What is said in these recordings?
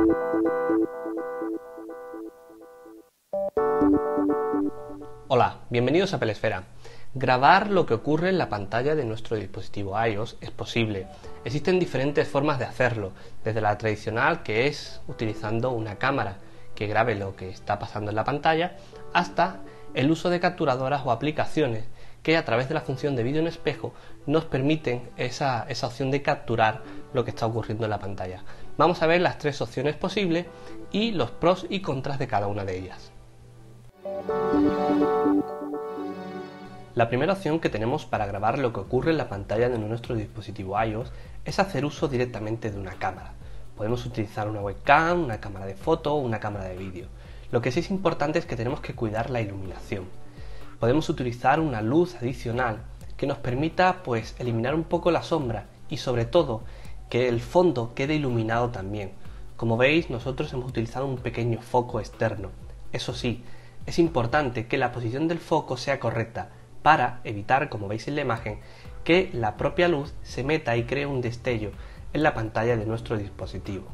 Hola, bienvenidos a Pelesfera. Grabar lo que ocurre en la pantalla de nuestro dispositivo iOS es posible. Existen diferentes formas de hacerlo, desde la tradicional, que es utilizando una cámara que grabe lo que está pasando en la pantalla, hasta el uso de capturadoras o aplicaciones que a través de la función de vídeo en espejo nos permiten esa opción de capturar lo que está ocurriendo en la pantalla. Vamos a ver las tres opciones posibles y los pros y contras de cada una de ellas. La primera opción que tenemos para grabar lo que ocurre en la pantalla de nuestro dispositivo iOS es hacer uso directamente de una cámara. Podemos utilizar una webcam, una cámara de foto o una cámara de vídeo. Lo que sí es importante es que tenemos que cuidar la iluminación. Podemos utilizar una luz adicional que nos permita eliminar un poco la sombra y sobre todo que el fondo quede iluminado también. Como veis, nosotros hemos utilizado un pequeño foco externo. Eso sí, es importante que la posición del foco sea correcta para evitar, como veis en la imagen, que la propia luz se meta y cree un destello en la pantalla de nuestro dispositivo.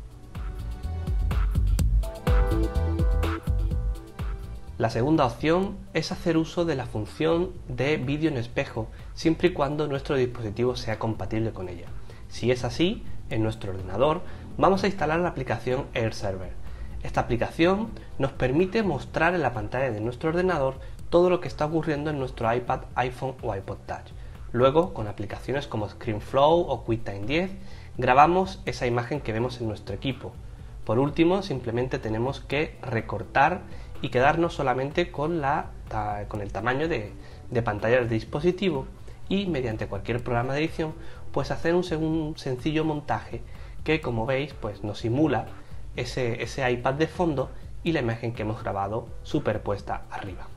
La segunda opción es hacer uso de la función de vídeo en espejo siempre y cuando nuestro dispositivo sea compatible con ella. Si es así, en nuestro ordenador vamos a instalar la aplicación AirServer. Esta aplicación nos permite mostrar en la pantalla de nuestro ordenador todo lo que está ocurriendo en nuestro iPad, iPhone o iPod Touch. Luego, con aplicaciones como ScreenFlow o QuickTime 10, grabamos esa imagen que vemos en nuestro equipo. Por último, simplemente tenemos que recortar y quedarnos solamente con el tamaño de pantalla del dispositivo y mediante cualquier programa de edición hacer un sencillo montaje que, como veis, nos simula ese iPad de fondo y la imagen que hemos grabado superpuesta arriba.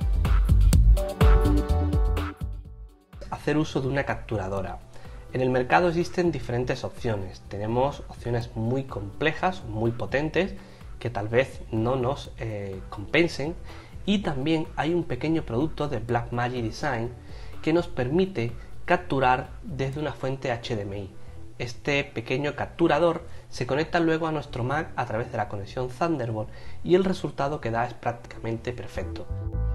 Hacer uso de una capturadora. En el mercado existen diferentes opciones. Tenemos opciones muy complejas, muy potentes, que tal vez no nos compensen, y también hay un pequeño producto de Blackmagic Design que nos permite capturar desde una fuente HDMI. Este pequeño capturador se conecta luego a nuestro Mac a través de la conexión Thunderbolt y el resultado que da es prácticamente perfecto.